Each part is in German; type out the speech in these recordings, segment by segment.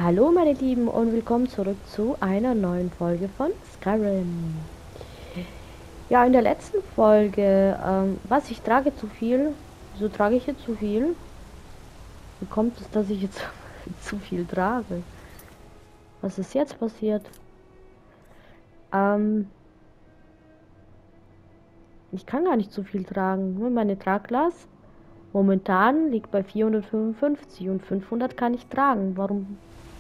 Hallo meine Lieben und willkommen zurück zu einer neuen Folge von Skyrim. Ja, in der letzten Folge, was ich trage zu viel? Wieso trage ich jetzt zu viel? Wie kommt es, dass ich jetzt zu viel trage? Was ist jetzt passiert? Ähm, Ich kann gar nicht zu viel tragen. Nur meine Traglast momentan liegt bei 455 und 500 kann ich tragen. Warum?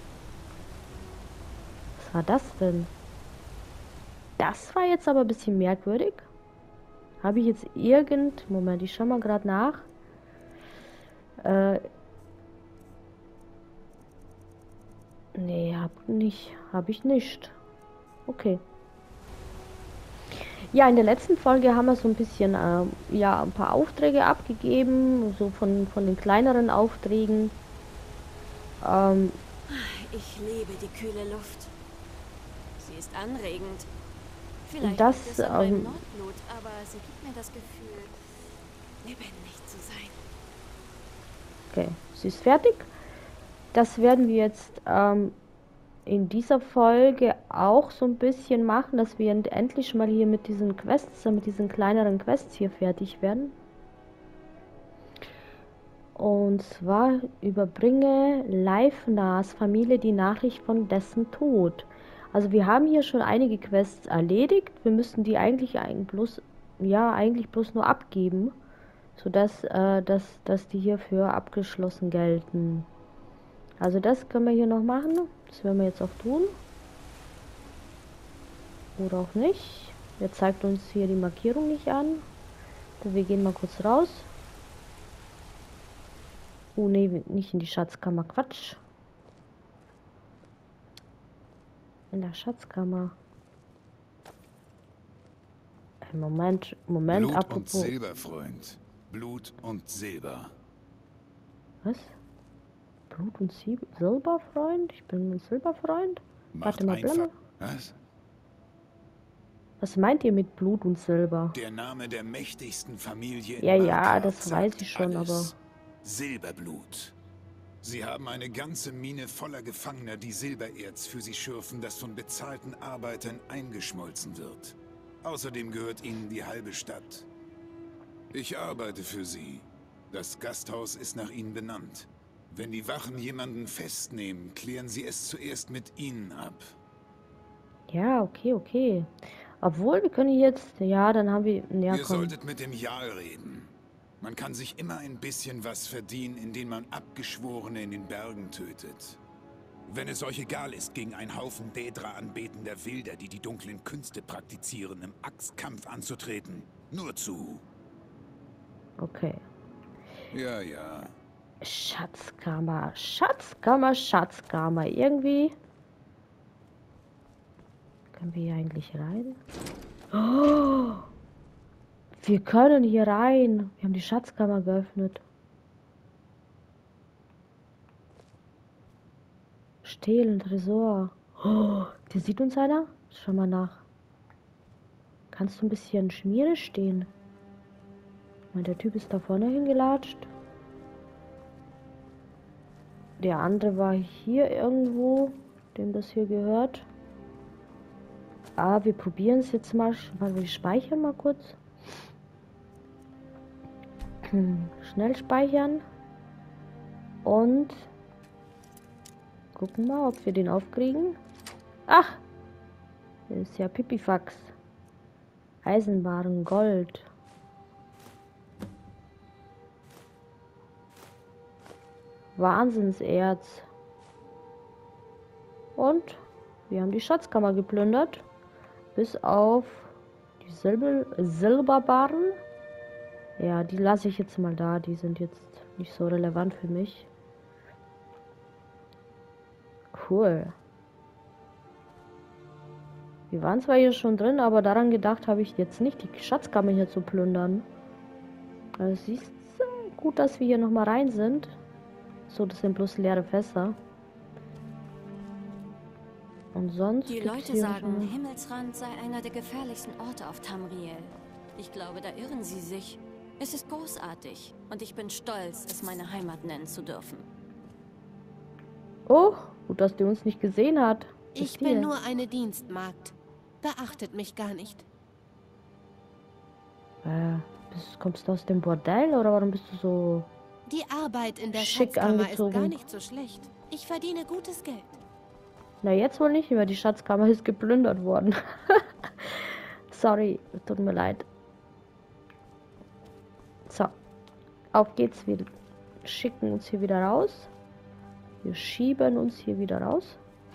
Was war das denn? Das war jetzt aber ein bisschen merkwürdig. Habe ich jetzt Moment, ich schau mal gerade nach. Äh, nee, hab ich nicht. Okay. Ja, in der letzten Folge haben wir so ein bisschen, ja, ein paar Aufträge abgegeben, so von den kleineren Aufträgen. Ähm, Ich liebe die kühle Luft. Sie ist anregend. Vielleicht liegt das, es an meinem Nordblut, aber sie gibt mir das Gefühl, lebendig zu sein. okay, sie ist fertig. Das werden wir jetzt, in dieser Folge auch so ein bisschen machen, dass wir endlich mal hier mit diesen Quests, mit diesen kleineren Quests hier fertig werden. Und zwar überbringe Leifnas Familie die Nachricht von dessen Tod. Also wir haben hier schon einige Quests erledigt. Wir müssen die eigentlich bloß nur abgeben, sodass dass die hierfür abgeschlossen gelten. Also das können wir hier noch machen. Das werden wir jetzt auch tun. Oder auch nicht. Jetzt zeigt uns hier die Markierung nicht an. Wir gehen mal kurz raus. Oh ne, nicht in die Schatzkammer. Quatsch. In der Schatzkammer. Moment, Blut und apropos. Silber, Freund. Blut und Silber. Was? Blut und Silberfreund? Ich bin ein Silberfreund? Warte Macht mal, einfach. Blamme. Was? Was meint ihr mit Blut und Silber? Der Name der mächtigsten Familie Ja, in ja, Markarth das weiß sagt ich schon, aber... alles. Silberblut. Sie haben eine ganze Mine voller Gefangener, die Silbererz für sie schürfen, das von bezahlten Arbeitern eingeschmolzen wird. Außerdem gehört ihnen die halbe Stadt. Ich arbeite für sie. Das Gasthaus ist nach ihnen benannt. Wenn die Wachen jemanden festnehmen, klären sie es zuerst mit ihnen ab. Ja, okay, okay. Obwohl, wir können jetzt... Ja, dann haben wir... Ja, Ihr komm. solltet mit dem Jarl reden. Man kann sich immer ein bisschen was verdienen, indem man Abgeschworene in den Bergen tötet. Wenn es euch egal ist, gegen einen Haufen Daedra anbetender Wilder, die die dunklen Künste praktizieren, im Axtkampf anzutreten. Nur zu. Okay. Ja, ja. Schatzkammer, Schatzkammer, Schatzkammer. Irgendwie... Können wir hier eigentlich rein? Oh, wir können hier rein. Wir haben die Schatzkammer geöffnet. Stehlen, Tresor. Oh, hier sieht uns einer? Schau mal nach. Kannst du ein bisschen Schmiere stehen? Der Typ ist da vorne hingelatscht. Der andere war hier irgendwo, dem das hier gehört. Ah, wir probieren es jetzt mal. Warte, wir speichern mal kurz. Schnell speichern. Und gucken mal, ob wir den aufkriegen. Ach, das ist ja Pipifax. Eisenbahn, Gold. Wahnsinnserz. Und wir haben die Schatzkammer geplündert. Bis auf die Silberbarren. Ja, die lasse ich jetzt mal da. Die sind jetzt nicht so relevant für mich. Cool. Wir waren zwar hier schon drin, aber daran gedacht habe ich jetzt nicht, die Schatzkammer hier zu plündern. Also siehst du, gut, dass wir hier nochmal rein sind. So, das sind bloß leere Fässer. Und sonst Die gibt's Leute hier sagen, schon... Himmelsrand sei einer der gefährlichsten Orte auf Tamriel. Ich glaube, da irren sie sich. Es ist großartig und ich bin stolz, es meine Heimat nennen zu dürfen. Oh, gut, dass die uns nicht gesehen hat. Ich bin nur eine Dienstmagd. Beachtet mich gar nicht. Kommst du aus dem Bordell oder warum bist du so Die Arbeit in der schick Schatzkammer ist gar angezogen? nicht so schlecht. Ich verdiene gutes Geld. Na, jetzt wohl nicht mehr. Die Schatzkammer ist geplündert worden. Sorry, tut mir leid. So, auf geht's. Wir schicken uns hier wieder raus. Wir schieben uns hier wieder raus.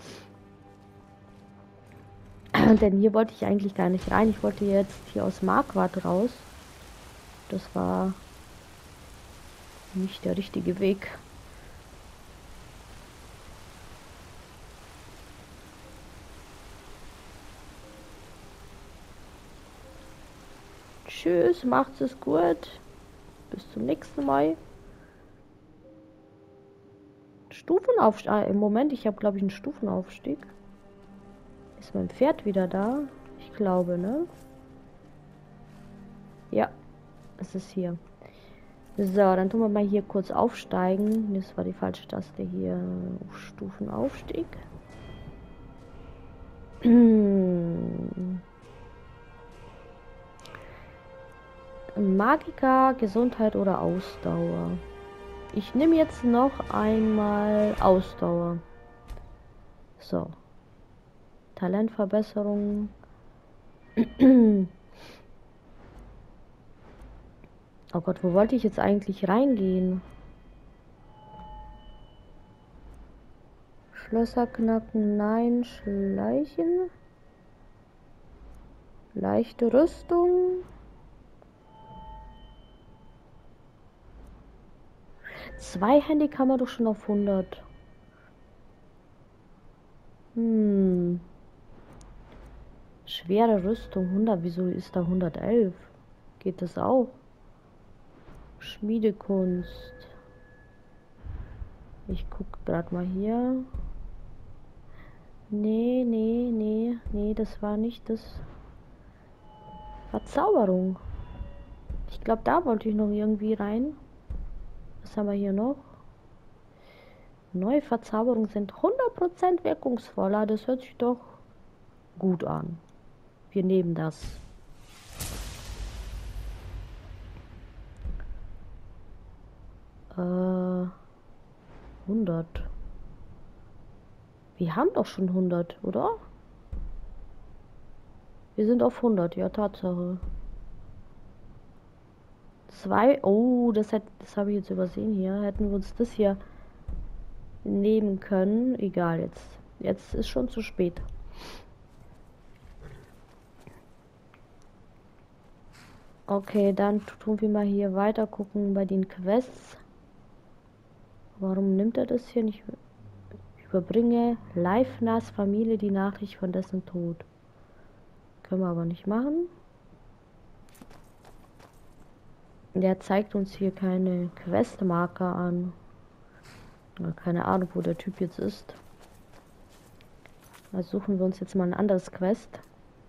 Denn hier wollte ich eigentlich gar nicht rein. Ich wollte jetzt hier aus Marquardt raus. Das war nicht der richtige Weg. Tschüss, macht's es gut. Bis zum nächsten Mal. Stufenaufstieg. Im Moment, ich habe glaube ich einen Stufenaufstieg. Ist mein Pferd wieder da? Ich glaube, ne? Ja, es ist hier. So, dann tun wir mal hier kurz aufsteigen. Das war die falsche Taste hier. Stufenaufstieg. Magika, Gesundheit oder Ausdauer. Ich nehme jetzt noch einmal Ausdauer. So. Talentverbesserung. Oh Gott, wo wollte ich jetzt eigentlich reingehen? Schlösser knacken, nein. Schleichen. Leichte Rüstung. Zweihändig haben wir doch schon auf 100. Schwere Rüstung 100. Wieso ist da 111? Geht das auch? Schmiedekunst. Ich gucke gerade mal hier. Nee, das war nicht das. Verzauberung. Ich glaube, da wollte ich noch irgendwie rein. Was haben wir hier noch? Neue Verzauberungen sind 100% wirkungsvoller. Das hört sich doch gut an. Wir nehmen das. Äh, 100. Wir haben doch schon 100, oder? Wir sind auf 100, ja, Tatsache. 2, oh, das habe ich jetzt übersehen hier. Hätten wir uns das hier nehmen können. Egal, jetzt ist schon zu spät. Okay, dann tun wir mal hier weiter gucken bei den Quests. Warum nimmt er das hier nicht? Überbringe Leifnas Familie die Nachricht von dessen Tod. Können wir aber nicht machen. Der zeigt uns hier keine Questmarker an. Keine Ahnung, wo der Typ jetzt ist. Also suchen wir uns jetzt mal ein anderes Quest.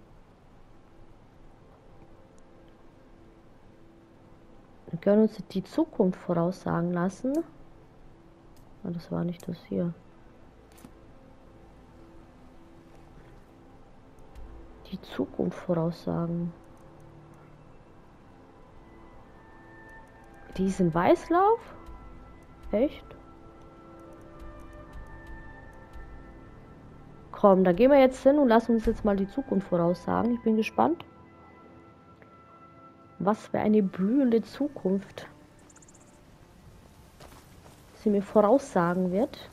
Wir können uns die Zukunft voraussagen lassen. Ah, das war nicht das hier. Die Zukunft voraussagen. Diesen Weißlauf? Echt? Komm, da gehen wir jetzt hin und lassen uns jetzt mal die Zukunft voraussagen. Ich bin gespannt. Was für eine blühende Zukunft sie mir voraussagen wird.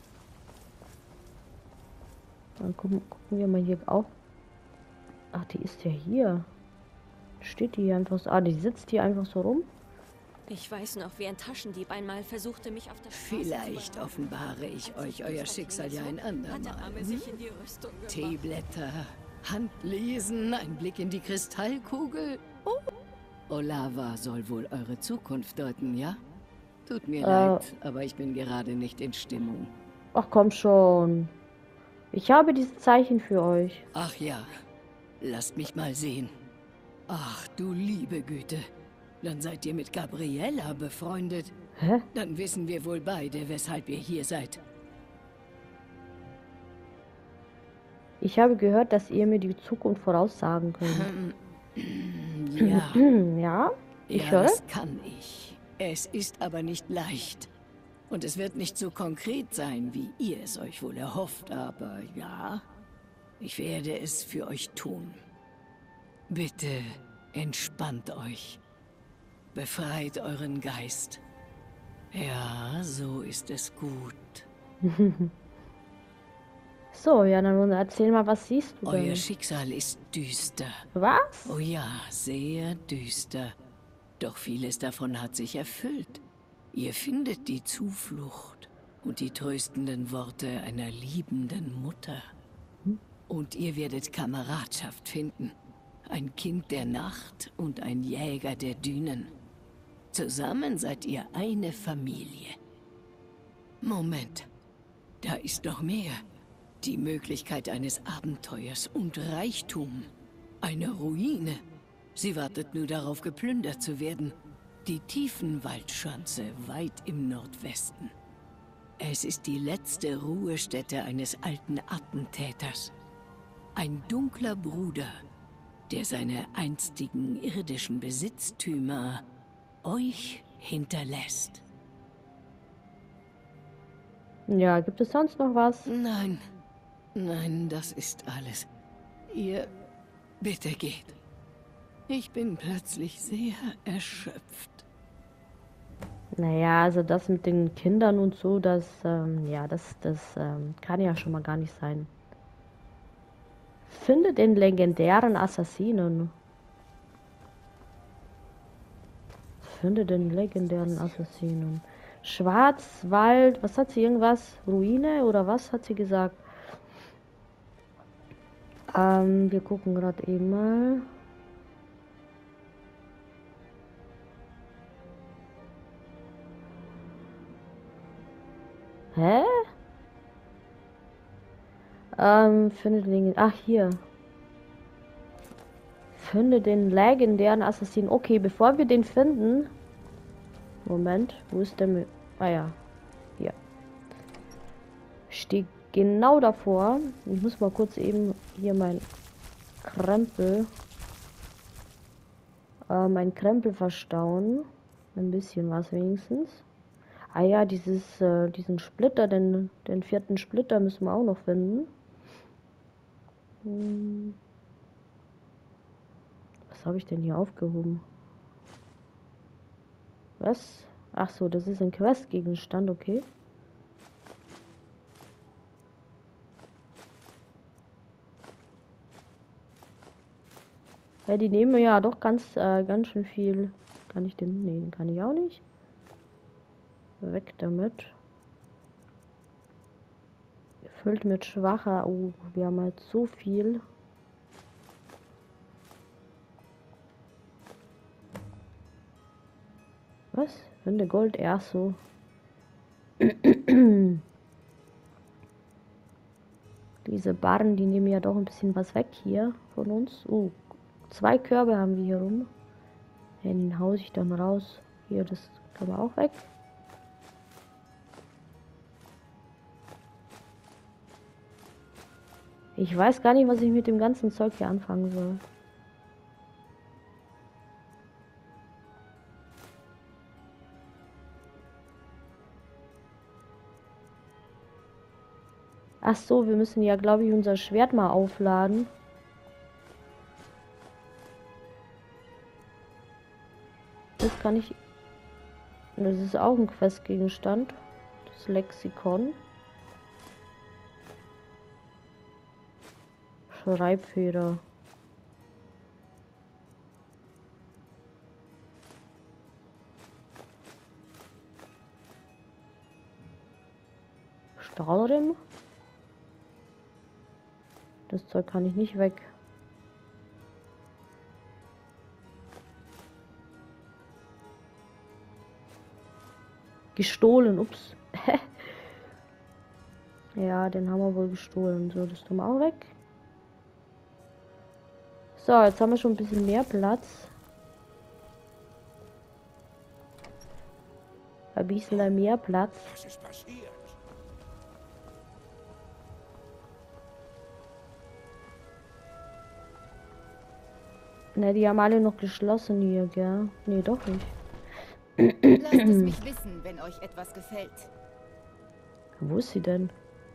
Dann gucken wir mal hier auch. Ach, die ist ja hier. Steht die hier einfach so. Ah, die sitzt hier einfach so rum. Ich weiß noch, wie ein Taschendieb einmal versuchte, mich auf der Straße Vielleicht offenbare ich euch euer Schicksal ja ein andermal. Teeblätter, Handlesen, ein Blick in die Kristallkugel. Oh. Olava soll wohl eure Zukunft deuten, ja? Tut mir leid, aber ich bin gerade nicht in Stimmung. Ach komm schon. Ich habe diese Zeichen für euch. Ach ja, lasst mich mal sehen. Ach du liebe Güte. Dann seid ihr mit Gabriella befreundet. Hä? Dann wissen wir wohl beide, weshalb ihr hier seid. Ich habe gehört, dass ihr mir die Zukunft voraussagen könnt. Ja, Ja, ich ja, höre. das kann ich. Es ist aber nicht leicht. Und es wird nicht so konkret sein, wie ihr es euch wohl erhofft, aber ja, ich werde es für euch tun. Bitte entspannt euch. Befreit euren Geist. Ja, so ist es gut. So, ja, dann erzähl mal, was siehst du Euer denn? Schicksal ist düster. Was? Oh ja, sehr düster. Doch vieles davon hat sich erfüllt. Ihr findet die Zuflucht und die tröstenden Worte einer liebenden Mutter. Und ihr werdet Kameradschaft finden. Ein Kind der Nacht und ein Jäger der Dünen. Zusammen seid ihr eine Familie. Moment, da ist noch mehr. Die Möglichkeit eines Abenteuers und Reichtum. Eine Ruine. Sie wartet nur darauf, geplündert zu werden. Die Tiefenwaldschanze weit im Nordwesten. Es ist die letzte Ruhestätte eines alten Attentäters. Ein dunkler Bruder, der seine einstigen irdischen Besitztümer euch hinterlässt. Ja, gibt es sonst noch was? Nein, nein, das ist alles. Ihr, bitte geht. Ich bin plötzlich sehr erschöpft. Naja, also das mit den Kindern und so, das, ja, das kann ja schon mal gar nicht sein. Finde den legendären Assassinen. Finde den legendären Assassinen. Schwarzwald, was hat sie, irgendwas? Ruine oder was hat sie gesagt? Wir gucken gerade eben mal. Hä? Finde den. Ach, hier. Finde den legendären Assassinen. Okay, bevor wir den finden. Moment, wo ist der? Ah ja. Hier. Steht genau davor. Ich muss mal kurz eben hier mein Krempel verstauen. Ein bisschen was wenigstens. Ah ja, diesen Splitter, den vierten Splitter müssen wir auch noch finden. Was habe ich denn hier aufgehoben? Was? Ach so, das ist ein Questgegenstand, okay. Ja, die nehmen ja doch ganz schön viel. Kann ich den? Nee, den kann ich auch nicht. Weg damit. Gefüllt mit schwacher. Oh, wir haben halt so viel. Was? Finde Gold erst so. Diese Barren, die nehmen ja doch ein bisschen was weg hier von uns. Oh, 2 Körbe haben wir hier rum. Ja, den hause ich dann raus. Hier, das kann man auch weg. Ich weiß gar nicht, was ich mit dem ganzen Zeug hier anfangen soll. Ach so, wir müssen ja, glaube ich, unser Schwert mal aufladen. Das kann ich... Das ist auch ein Questgegenstand. Das Lexikon. Schreibfeder. Stahlrim. Das Zeug kann ich nicht weg. Gestohlen, ups. Ja, den haben wir wohl gestohlen. So, das tun wir auch weg. So, jetzt haben wir schon ein bisschen mehr Platz. Ein bisschen mehr Platz. Was ist passiert? Ne, die haben alle noch geschlossen hier, gell? Nee, doch nicht. Lasst es mich wissen, wenn euch etwas gefällt. Wo ist sie denn?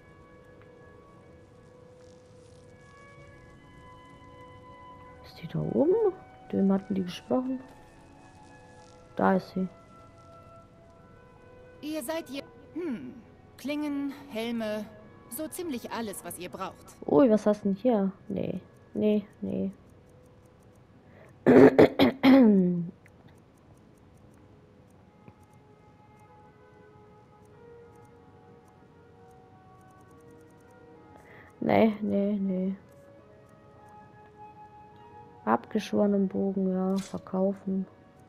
Ist die da oben? Dem hatten die gesprochen. Da ist sie. Ihr seid hier... Klingen, Helme, so ziemlich alles, was ihr braucht. Ui, was hast du denn hier? Nee, nee, nee. Nee, nee, nee. Abgeschworenen Bogen, ja, verkaufen.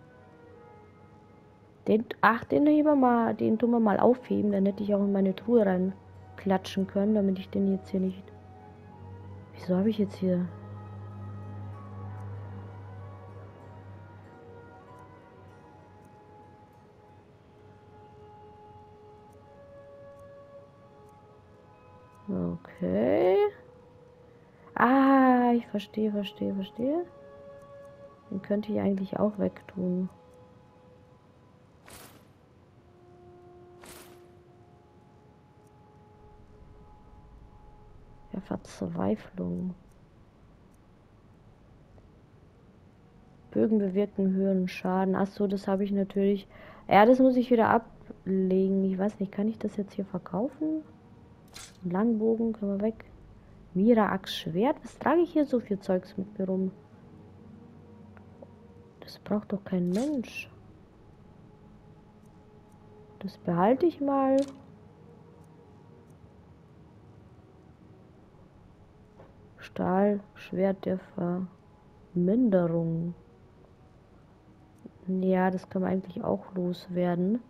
Den heben wir mal, den tun wir mal aufheben, dann hätte ich auch in meine Truhe rein klatschen können, damit ich den jetzt hier nicht. Wieso habe ich jetzt hier? Okay. Ah, ich verstehe, verstehe, verstehe. Den könnte ich eigentlich auch wegtun. Ja, Verzweiflung. Bögen bewirken höheren Schaden. Achso, das habe ich natürlich. Ja, das muss ich wieder ablegen. Ich weiß nicht, kann ich das jetzt hier verkaufen? Langbogen, können wir weg. Mira-Axt, Schwert. Was trage ich hier so viel Zeugs mit mir rum? Das braucht doch kein Mensch. Das behalte ich mal. Stahl, Schwert der Verminderung. Ja, das kann man eigentlich auch loswerden.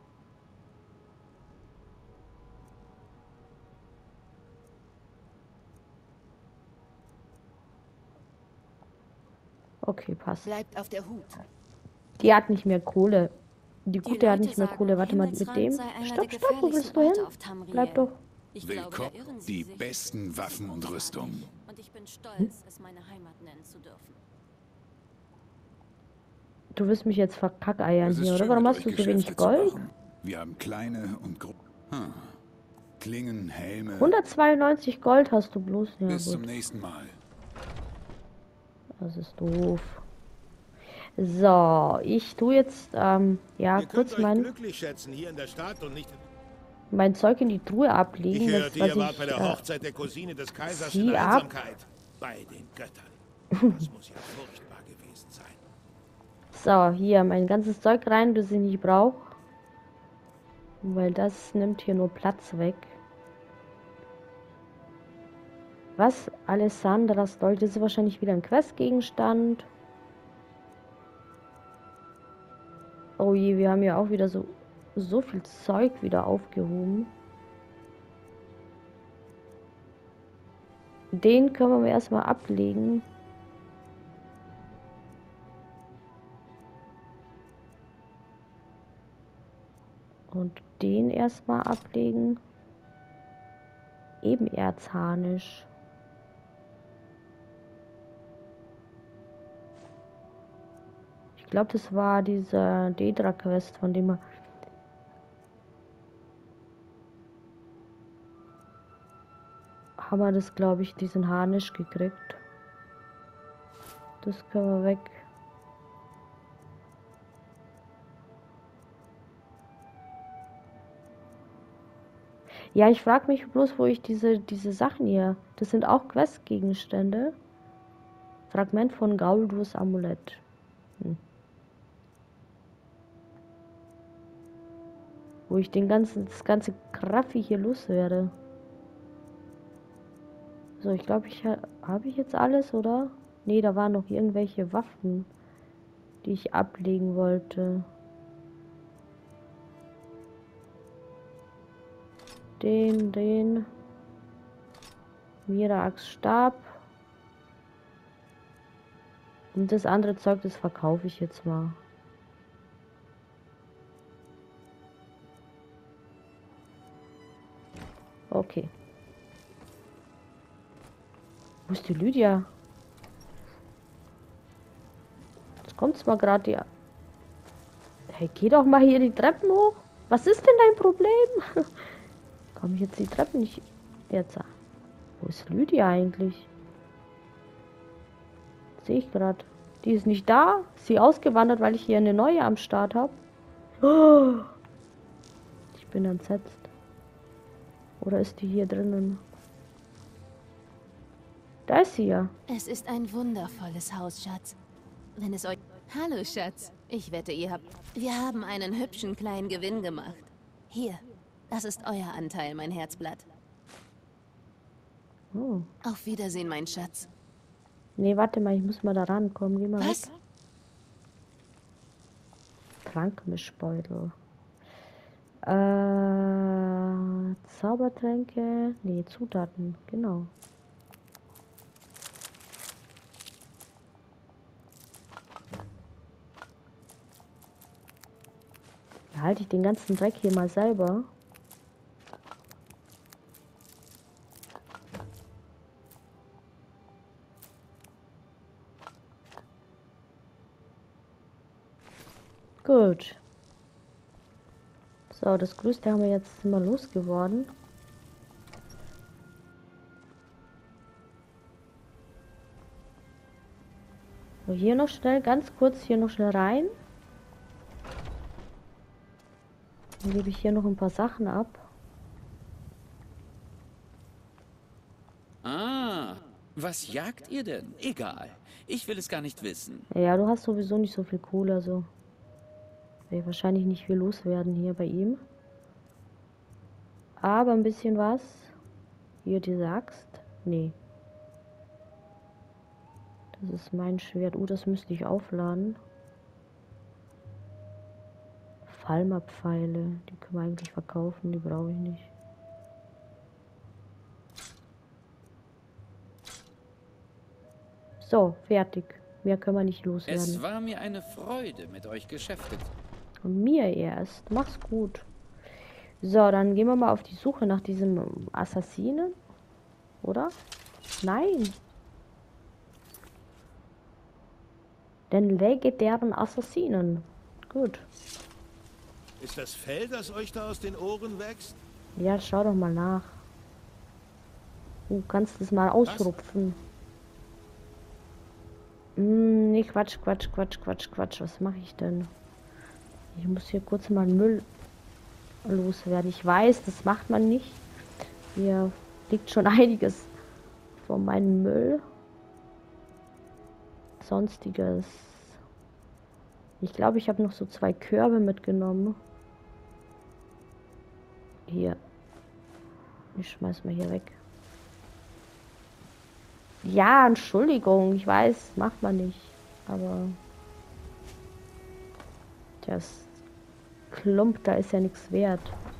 Okay, passt. Bleibt auf der Hut. Die hat nicht mehr Kohle. Die Die Gute hat Leute nicht mehr sagen, Kohle. Warte mal, mit Himmelsrand dem. sei einer Stopp, der stopp, wo willst du hin? gefährlichsten Orte auf Tamriel. Bleib doch. Ich glaube, da Willkommen, irren Sie die sich. besten Waffen und Rüstung. Und ich bin stolz, es meine Heimat nennen zu dürfen. Du willst mich jetzt verkackeiern Es ist hier, oder? schön, Warum mit hast euch du so wenig Geschäfte zu Gold? machen. Wir haben kleine und große Klingen, Helme. 192 Gold hast du bloß. Ja, Bis zum gut. nächsten Mal. Das ist doof. So, ich tue jetzt, ja, Ihr könnt kurz euch glücklich schätzen hier in der Stadt und nicht... mein Zeug in die Truhe Ich ablegen. hörte, was ihr wart bei ich, der Hochzeit der Cousine des Kaisers sie in ab. Einsamkeit. Bei den Göttern. Das muss ja furchtbar gewesen sein. So, hier mein ganzes Zeug rein, das ich nicht brauche. Weil das nimmt hier nur Platz weg. Was? Alessandras Dolch, das ist wahrscheinlich wieder ein Questgegenstand. Oh je, wir haben ja auch wieder so viel Zeug wieder aufgehoben. Den können wir erstmal ablegen. Und den erstmal ablegen. Ebenerzharnisch. Ich glaube, das war dieser Dedra-Quest, von dem wir... Haben wir das, glaube ich, diesen Harnisch gekriegt. Das können wir weg. Ja, ich frage mich bloß, wo ich diese Sachen hier... Das sind auch Questgegenstände. Fragment von Gauldurs Amulett. Wo ich das ganze Kraffi hier loswerde. So, ich glaube, habe ich jetzt alles, oder? Nee, da waren noch irgendwelche Waffen, die ich ablegen wollte. Den. Mira-Axt Stab. Und das andere Zeug, das verkaufe ich jetzt mal. Okay. Wo ist die Lydia? kommt's mal gerade die... Hey, geh doch mal hier die Treppen hoch. Was ist denn dein Problem? Komm ich jetzt die Treppen nicht... Jetzt. Wo ist Lydia eigentlich? Sehe ich gerade. Die ist nicht da. Ist sie ausgewandert, weil ich hier eine neue am Start habe? Oh, ich bin entsetzt. Oder ist die hier drinnen? Da ist sie ja. Es ist ein wundervolles Haus, Schatz. Wenn es euch... Hallo, Schatz. Ich wette, ihr habt... Wir haben einen hübschen kleinen Gewinn gemacht. Hier, das ist euer Anteil, mein Herzblatt. Oh. Auf Wiedersehen, mein Schatz. Nee, warte mal, ich muss mal da rankommen. Geh mal Was? weg. Trankmischbeutel. Zaubertränke. Nee, Zutaten. Genau. Halte ich den ganzen Dreck hier mal selber. Gut. So, das Größte haben wir jetzt mal losgeworden. So, hier noch schnell, ganz kurz hier noch schnell rein. Dann gebe ich hier noch ein paar Sachen ab. Ah, was jagt ihr denn? Egal. Ich will es gar nicht wissen. Ja, du hast sowieso nicht so viel Kohle, also werde wahrscheinlich nicht viel loswerden hier bei ihm. Aber ein bisschen was. Hier die Axt. Nee. Das ist mein Schwert. Das müsste ich aufladen. Falmerpfeile. Die können wir eigentlich verkaufen. Die brauche ich nicht. So, fertig. Mehr können wir nicht loswerden. Es war mir eine Freude, mit euch Geschäfte. Und mir erst. Mach's gut. So, dann gehen wir mal auf die Suche nach diesem Assassinen. Oder? Nein. Den legendären Assassinen. Gut. Ist das Fell, das euch da aus den Ohren wächst? Ja, schau doch mal nach. Du kannst es mal ausrupfen. Nee, Quatsch. Was mache ich denn? Ich muss hier kurz mal Müll loswerden. Ich weiß, das macht man nicht. Hier liegt schon einiges von meinem Müll. Sonstiges. Ich glaube, ich habe noch so 2 Körbe mitgenommen. Hier. Ich schmeiß mal hier weg. Ja, Entschuldigung. Ich weiß, macht man nicht. Aber das Klump, da ist ja nichts wert.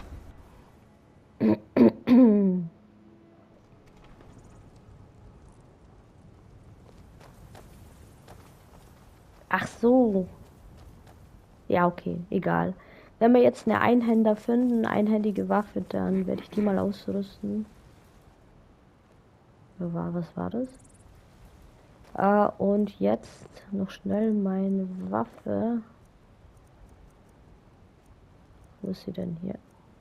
Ach so. Ja, okay, egal. Wenn wir jetzt eine Einhänder finden, eine einhändige Waffe, dann werde ich die mal ausrüsten. Was war das? Und jetzt noch schnell meine Waffe. Wo ist sie denn hier?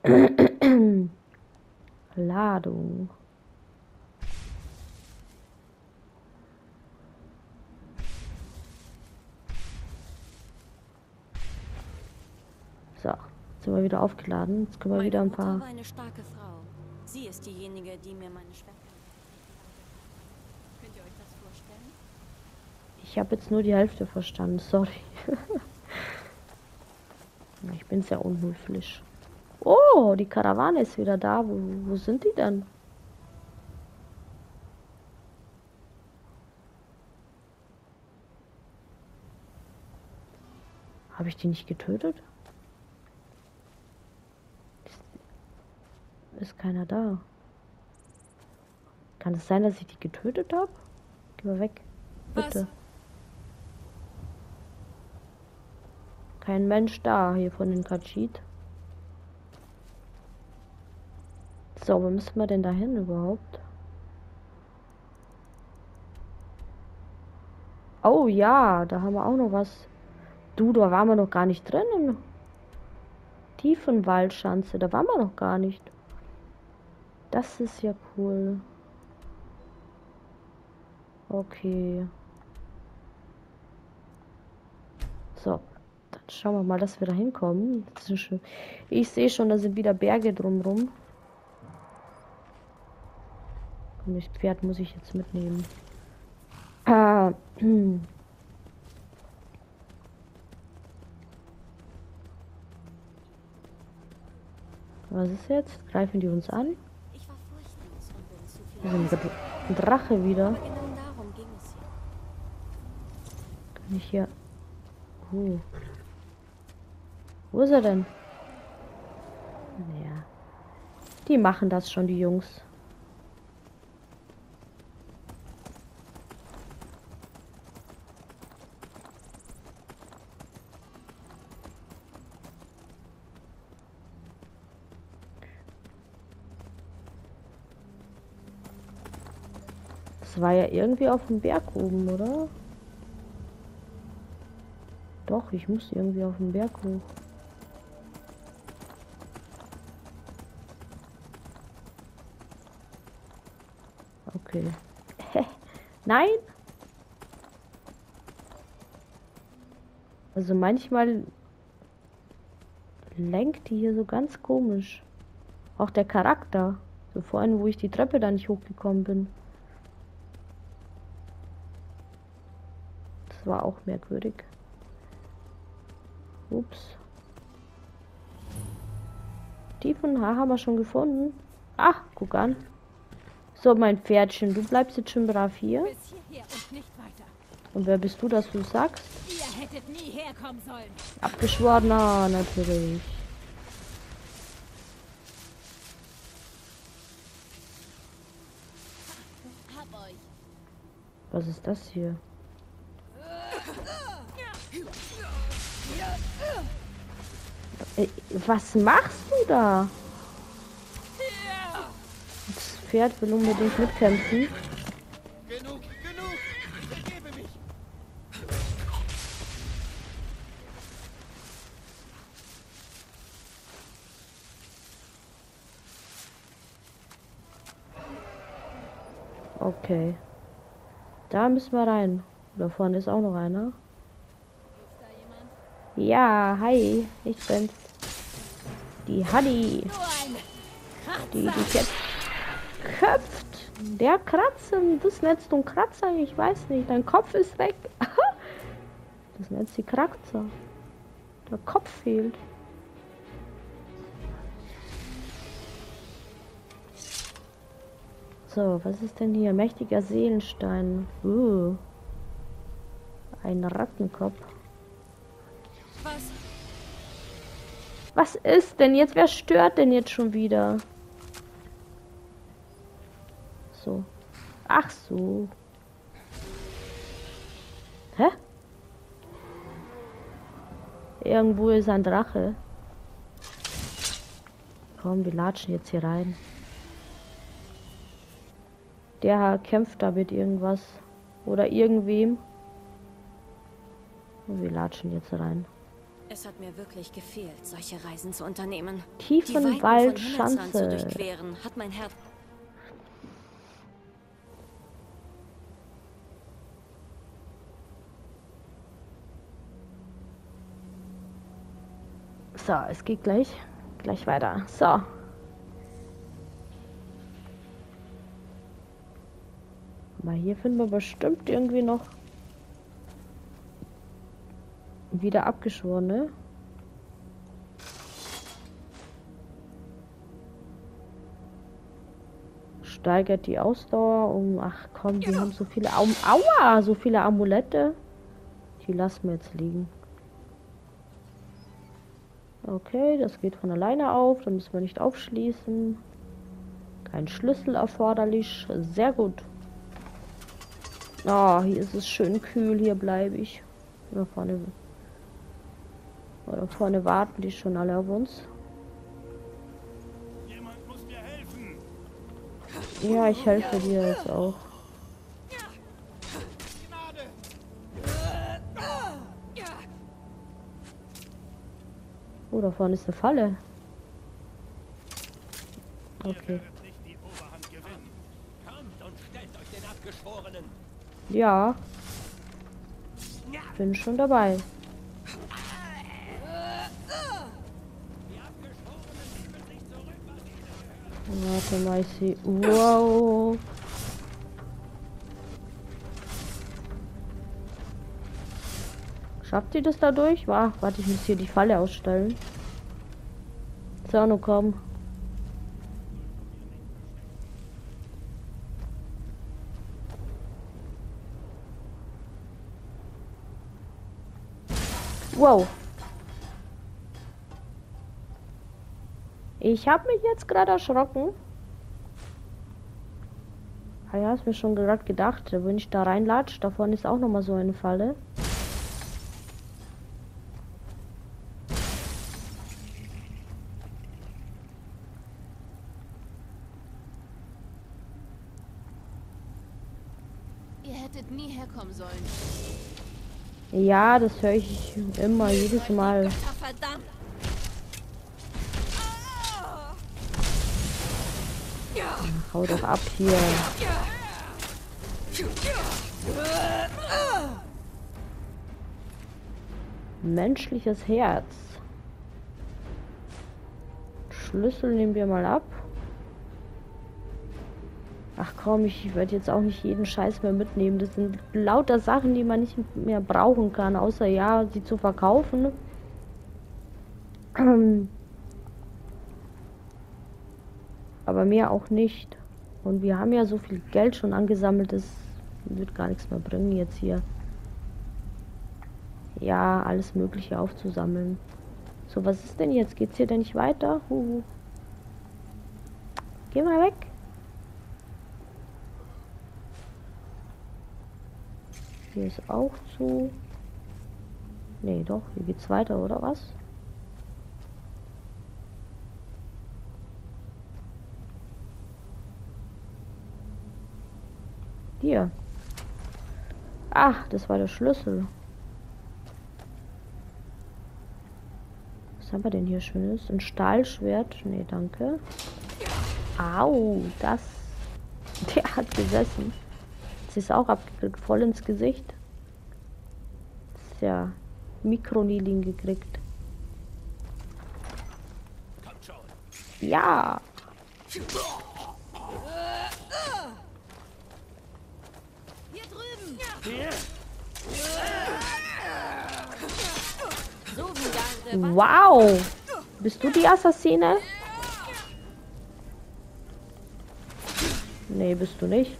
Ladung. So, jetzt sind wir wieder aufgeladen. Jetzt können wir wieder ein Mutter paar... war eine starke Frau. Sie ist diejenige, die mir meine Schwester... Könnt ihr euch das vorstellen? Ich habe jetzt nur die Hälfte verstanden, sorry. Ich bin sehr unhöflich. Oh, die Karawane ist wieder da. Wo sind die denn? Habe ich die nicht getötet? Ist keiner da. Kann es sein, dass ich die getötet habe? Geh mal weg. Bitte. Was? Kein Mensch da hier von den Khajiit. So, wo müssen wir denn da hin überhaupt? Oh ja, da haben wir auch noch was. Du, da waren wir noch gar nicht drin. Tiefenwaldschanze, da waren wir noch gar nicht. Das ist ja cool. Okay. So, dann schauen wir mal, dass wir da hinkommen. Das ist schon... Ich sehe schon, da sind wieder Berge drumrum. Und das Pferd muss ich jetzt mitnehmen. Was ist jetzt? Greifen die uns an? Ich war furchtlos und bin zu Da viel. ist ein Drache wieder. Aber genau darum ging es hier. Kann ich hier... Wo ist er denn? Ja. Die machen das schon, die Jungs. Das war ja irgendwie auf dem Berg oben, oder? Doch, ich muss irgendwie auf dem Berg hoch. Okay. Nein! Also manchmal lenkt die hier so ganz komisch. Auch der Charakter. So vorhin, wo ich die Treppe da nicht hochgekommen bin. Das war auch merkwürdig. Ups. Tiefen haben wir schon gefunden. Ach, guck an. So, mein Pferdchen, du bleibst jetzt schon brav hier. Bis hierher und nicht weiter. Und wer bist du, dass du sagst? Ihr hättet nie herkommen sollen. Abgeschworener, natürlich. Hab euch. Was ist das hier? Was machst du da? Das Pferd will unbedingt mitkämpfen. Genug! Ich ergebe mich! Okay. Da müssen wir rein. Da vorne ist auch noch einer. Ja, hi. Ich bin's. Die Honey. Die dich jetzt köpft. Der Kratzen. Das nennst du ein Kratzer? Ich weiß nicht. Dein Kopf ist weg. Das nennt sie Kratzer. Der Kopf fehlt. So, was ist denn hier? Mächtiger Seelenstein. Ein Rattenkopf. Was ist denn jetzt? Wer stört denn jetzt schon wieder? So. Ach so. Hä? Irgendwo ist ein Drache. Komm, wir latschen jetzt hier rein. Der kämpft da mit irgendwas. Oder irgendwem. Und wir latschen jetzt rein. Es hat mir wirklich gefehlt, solche Reisen zu unternehmen. Tiefenwaldschanze. Die Weiten von Himmelsrand zu durchqueren, hat mein Herz... So, es geht gleich weiter. So. Mal hier finden wir bestimmt irgendwie noch wieder Abgeschworene. Steigert die Ausdauer um... Ach komm, wir haben so viele... Aua! So viele Amulette. Die lassen wir jetzt liegen. Okay, das geht von alleine auf. Da müssen wir nicht aufschließen. Kein Schlüssel erforderlich. Sehr gut. Oh, hier ist es schön kühl. Hier bleibe ich. Oder vorne warten die schon alle auf uns. Jemand muss mir helfen! Ja, ich helfe dir jetzt auch. Oh, da vorne ist eine Falle. Okay. Werdet nicht die Oberhand gewinnen. Kommt und stellt euch den Abgeschworenen. Ja. Bin schon dabei. Die Abgeschworenen nehmen sich zurück, was ihnen gehört. Warte mal, ich sehe. Wow. Schafft ihr das dadurch? Warte, ich muss hier die Falle ausstellen. So, nun komm. Wow. Ich habe mich jetzt gerade erschrocken. Ah ja, ist mir schon gerade gedacht, wenn ich da reinlatsche, da vorne ist auch noch mal so eine Falle. Ihr hättet nie herkommen sollen. Ja, das höre ich immer, jedes Mal. Verdammt! Hau doch ab hier. Menschliches Herz. Schlüssel nehmen wir mal ab. Ach komm, ich werde jetzt auch nicht jeden Scheiß mehr mitnehmen. Das sind lauter Sachen, die man nicht mehr brauchen kann, außer ja, sie zu verkaufen. Aber mehr auch nicht. Und wir haben ja so viel Geld schon angesammelt, das wird gar nichts mehr bringen jetzt hier. Ja, alles Mögliche aufzusammeln. So, was ist denn jetzt? Geht's hier denn nicht weiter? Geh mal weg. Hier ist auch zu. Nee, doch, hier geht's weiter, oder was? Hier. Ach, das war der Schlüssel. Was haben wir denn hier Schönes? Ein Stahlschwert? Nee, danke. Au, das. Der hat gesessen. Sie ist auch abgekriegt, voll ins Gesicht. Ist ja Mikroneedling gekriegt. Kommt schon. Ja. Hier drüben! So wie Garde. Wow. Bist du die Assassine? Nee, bist du nicht.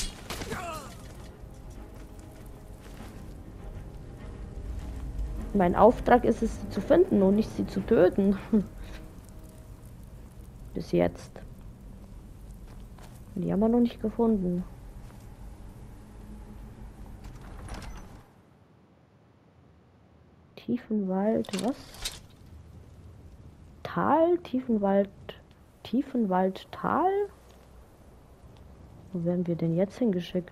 Mein Auftrag ist es, sie zu finden und nicht sie zu töten. Bis jetzt. Die haben wir noch nicht gefunden. Tiefenwald, was? Tal? Tiefenwald. Tiefenwaldtal? Wo werden wir denn jetzt hingeschickt?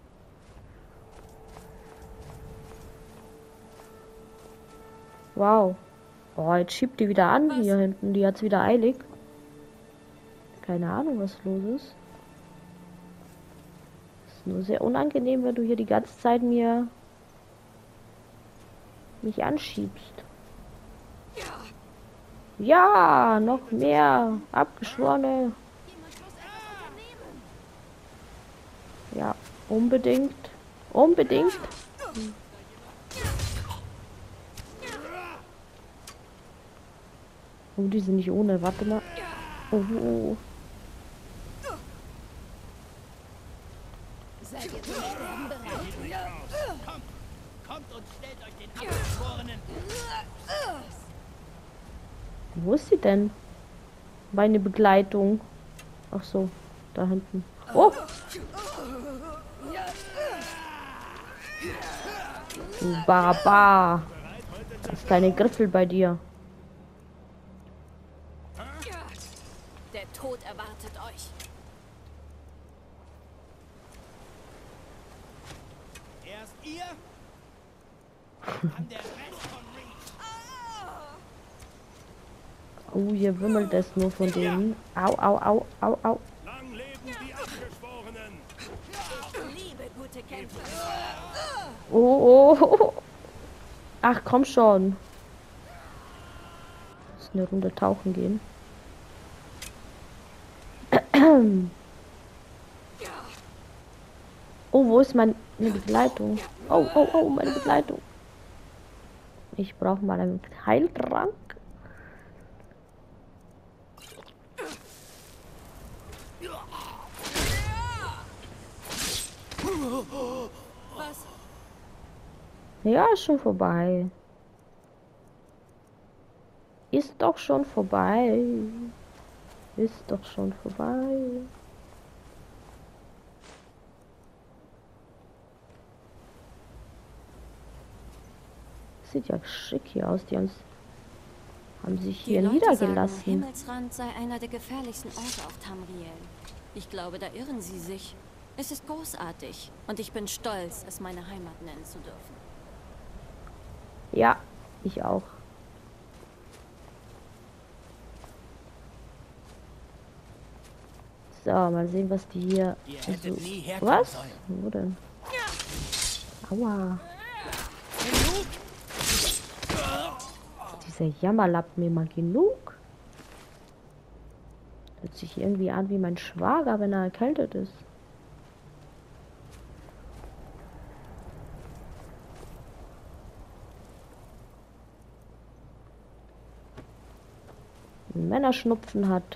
Wow. Oh, jetzt schiebt die wieder an hier hinten. Die hat's wieder eilig. Keine Ahnung, was los ist. Ist nur sehr unangenehm, wenn du hier die ganze Zeit mich anschiebst. Ja, noch mehr. Abgeschworene. Ja, unbedingt. Unbedingt. Oh, die sind nicht ohne. Warte mal. Oh. Seid ihr zum Sterben bereit? Kommt und stellt euch den Abgeschworenen. Wo ist sie denn? Meine Begleitung. Ach so, da hinten. Oh! Du Barbar. Das ist deine Griffel bei dir. Der Tod erwartet euch. Erst ihr, dann der Rest von Reach. Oh, hier wimmelt es nur von denen. Au, au, au, au, au. Lang leben die Abgeschworenen! Ich liebe gute Kämpfe. Oh, oh, oh. Ach, komm schon. Muss eine Runde tauchen gehen. Oh, wo ist meine Begleitung? Oh, oh, oh, meine Begleitung. Ich brauche mal einen Heiltrank. Was? Ja, ist schon vorbei. Ist doch schon vorbei. Ist doch schon vorbei. Sieht ja schick hier aus. Die haben sich Die hier Leute niedergelassen. sagen, Himmelsrand sei einer der gefährlichsten Orte auf Tamriel. Ich glaube, da irren sie sich. Es ist großartig und ich bin stolz, es meine Heimat nennen zu dürfen. Ja, ich auch. So, mal sehen, was die hier... Ihr hättet nie herkommen Was? sollen. Wo denn? Aua. Dieser Jammerlappen immer genug. Hört sich irgendwie an wie mein Schwager, wenn er erkältet ist. Wenn Männerschnupfen hat.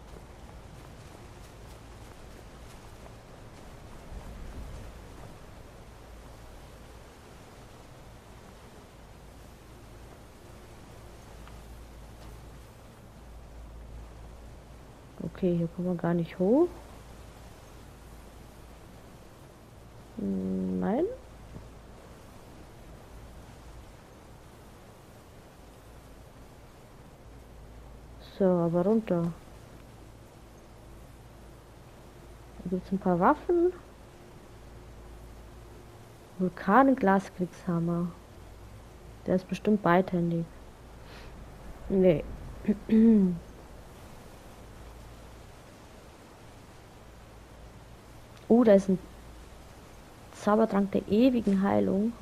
Okay, hier kommen wir gar nicht hoch. Nein. So, aber runter. Da gibt es ein paar Waffen. Vulkan-Glaskriegshammer. Der ist bestimmt beidhändig. Nee. Oh, da ist ein Zaubertrank der ewigen Heilung.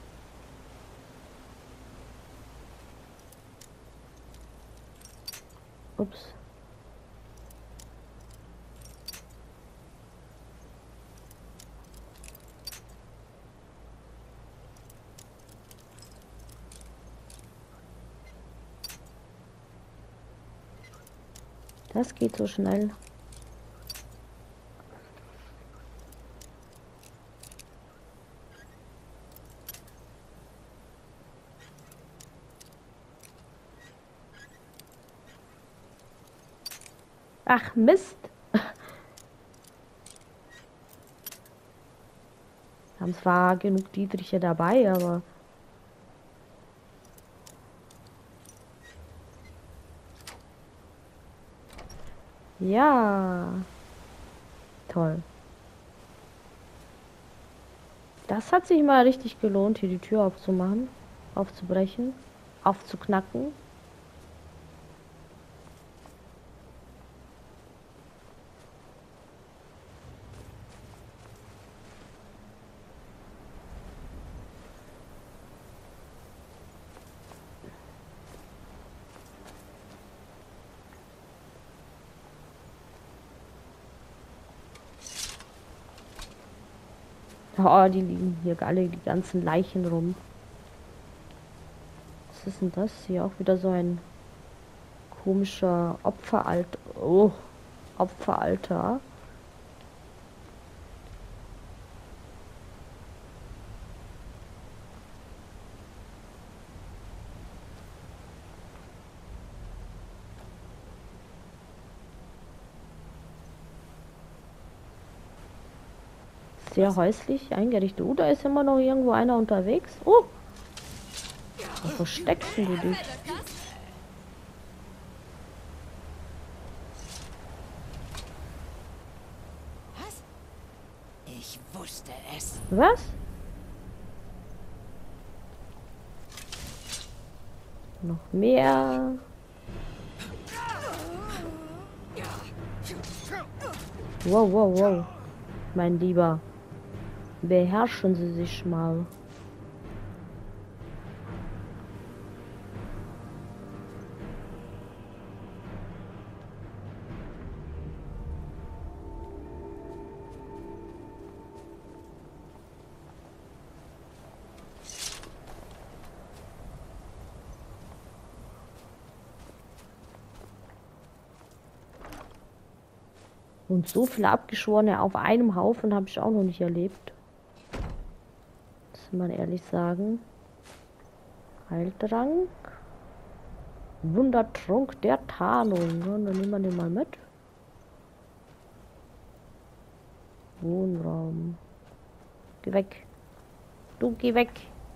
Ups. Das geht so schnell. Ach Mist. Haben zwar genug Dietriche dabei, aber ja, toll. Das hat sich mal richtig gelohnt, hier die Tür aufzumachen, aufzubrechen, aufzuknacken. Oh, die liegen hier alle, die ganzen Leichen rum. Was ist denn das? Hier auch wieder so ein komischer Opferaltar. Oh, Opferaltar. Sehr häuslich eingerichtet. Oh, da ist immer noch irgendwo einer unterwegs. Oh! Wo versteckst du dich? Was? Ich wusste es. Was? Noch mehr. Wow, wow, wow. Mein Lieber. Beherrschen Sie sich mal. Und so viele Abgeschworene auf einem Haufen habe ich auch noch nicht erlebt. Das muss man ehrlich sagen. Heiltrank. Wundertrunk der Tarnung. Ja, dann nehmen wir den mal mit. Wohnraum. Geh weg. Du, geh weg.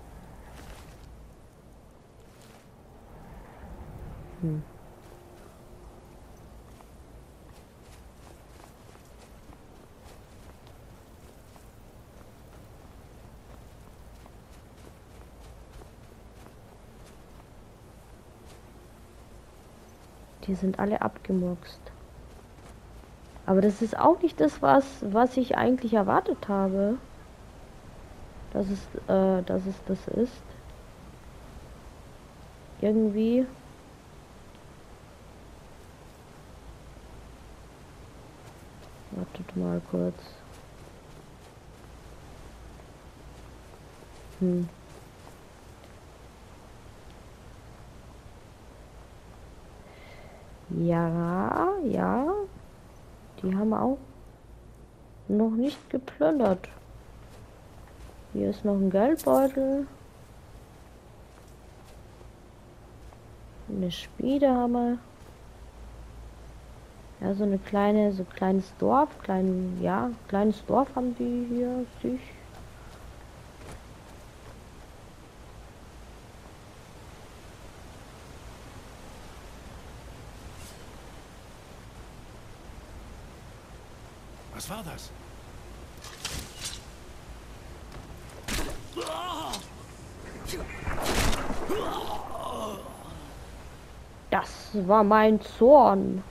Hm. Die sind alle abgemurkst. Aber das ist auch nicht das, was ich eigentlich erwartet habe. Dass es das ist. Irgendwie. Wartet mal kurz. Ja, ja. Die haben auch noch nicht geplündert. Hier ist noch ein Geldbeutel. Eine Schmiede haben wir. Ja, so kleines Dorf, kleines Dorf haben die hier sich. Was war das? Das war mein Zorn.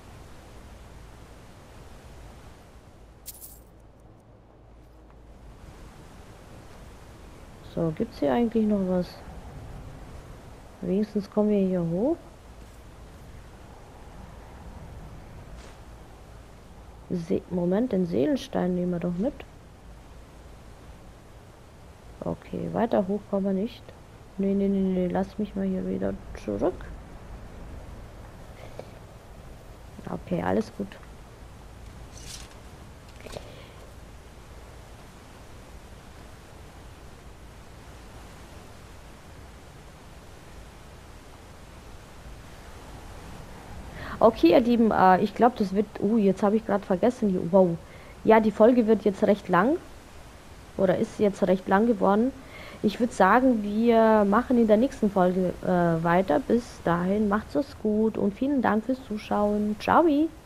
So, gibt's hier eigentlich noch was? Wenigstens kommen wir hier hoch. Moment, den Seelenstein nehmen wir doch mit. Okay, weiter hoch kommen wir nicht. Nee, lass mich mal hier wieder zurück. Okay, alles gut. Okay, ihr Lieben, ich glaube, das wird... jetzt habe ich gerade vergessen. Wow. Ja, die Folge wird jetzt recht lang. Oder ist jetzt recht lang geworden. Ich würde sagen, wir machen in der nächsten Folge weiter. Bis dahin, macht's es gut und vielen Dank fürs Zuschauen. Ciao!